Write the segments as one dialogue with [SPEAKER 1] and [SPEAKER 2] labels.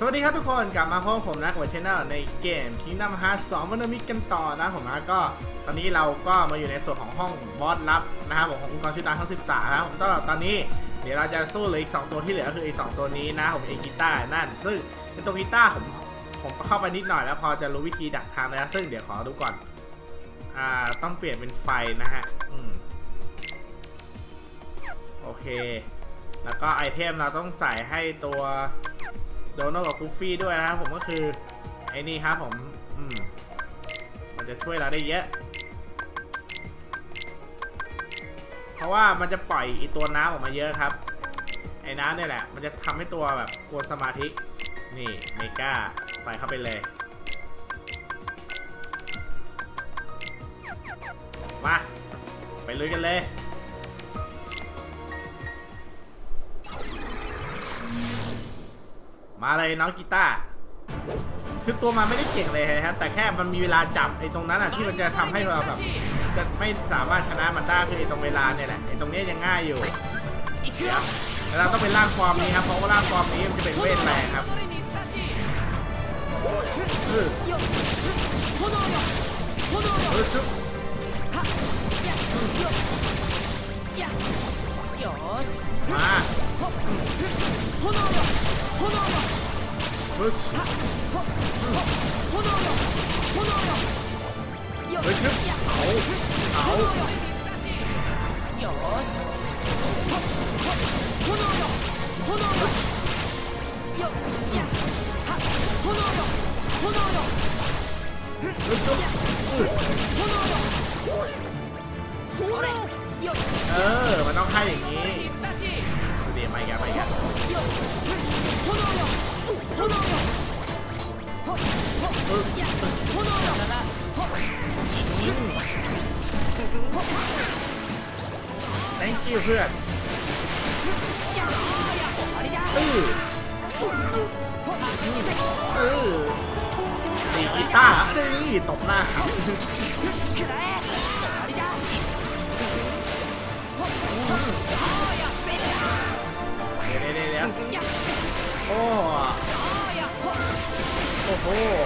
[SPEAKER 1] วัสดีครับทุกคนกลับมาพบผมนะกับช anel ในเกม Kingdom Hearts 2 Vanilla กันต่อนะผมนะก็ตอนนี้เราก็มาอยู่ในส่วนของห้องบอสลับนะครับผมขององค์กรชื่อดังทั้ง13นะครับผมตอนนี้เดี๋ยวเราจะสู้เหลืออีก2ตัวที่เหลือคืออีก2ตัวนี้นะผมเอกีตาร์นั่นซึ่งเป็นตัวกีตาร์ผมเข้าไปนิดหน่อยแล้วพอจะรู้วิธีดักทางแล้วซึ่งเดี๋ยวขอดูก่อนต้องเปลี่ยนเป็นไฟนะฮะโอเคแล้วก็ไอเทมเราต้องใส่ให้ตัวโดนัลด์กับกูฟี่ด้วยนะครับผมก็คือไอ้นี่ครับผมมันจะช่วยเราได้เยอะเพราะว่ามันจะปล่อยอีตัวน้ำออกมาเยอะครับไอ้น้ำเนี่ยแหละมันจะทำให้ตัวแบบกวนสมาธินี่เมกาใส่เข้าไปเลยมาไปลุยกันเลยมาเลยน้องกีตาร์คือตัวมันไม่ได้เก่งเลยครับแต่แค่มันมีเวลาจับไอ้ตรงนั้นที่มันจะทำให้เราแบบจะไม่สามารถชนะมันได้คือไอ้ตรงเวลาเนี่ยแหละไอ้ตรงนี้ยังง่ายอยู่แต่เราต้องเป็นร่างฟอร์มนี้ครับเพราะว่าร่างฟอร์มนี้มันจะเป็นเวทแรงครับมาเฮ้ยเอามันต้องให้อย่างนี้เดี๋ยวไม่กันthank you เพื่อนนี่กีตาร์นี่ตบหน้าเดี๋ยวโอ้โห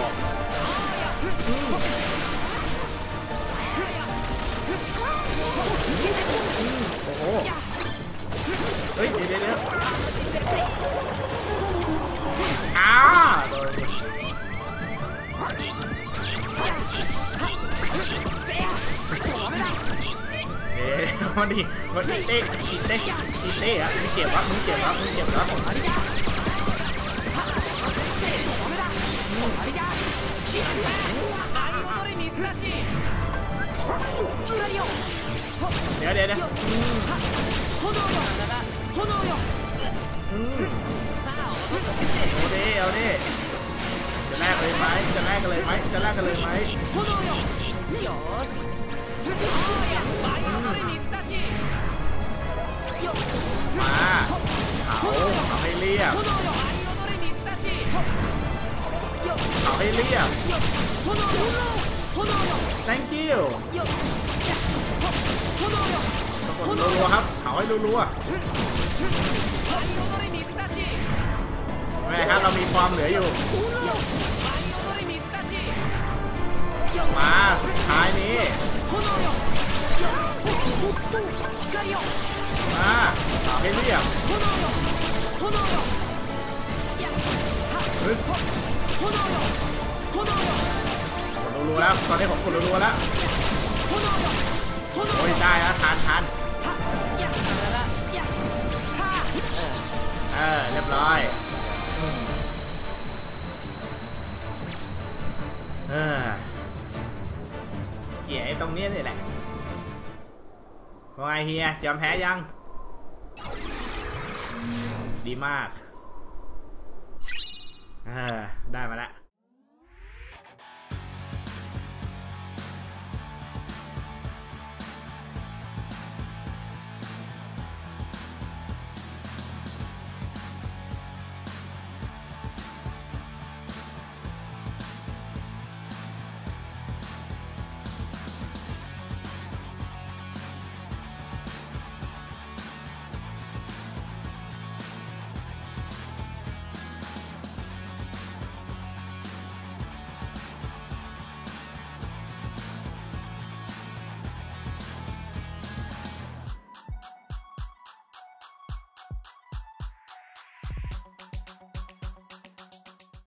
[SPEAKER 1] เฮ้ยเดี๋ยวมันดิมันเต้อะมึงเก็บวะมึงเก็บวะเดี๋ยวเอาดิจะแลกกันเลยไหมมาเอาให้เรียบthank you รัวๆครับเขาให้รัวๆไม่ครับเรามีความเหลืออยู่มาสุดท้ายนี้มาเอาให้เรียบรัวๆแล้วตอนนี้ผมกดรัวๆแล้วโอ้ยได้แล้วทันเรียบร้อยเหี้ยไอ้ตรงนี้นี่แหละว่าไงเฮียยอมแพ้ยังดีมากได้มาแล้ว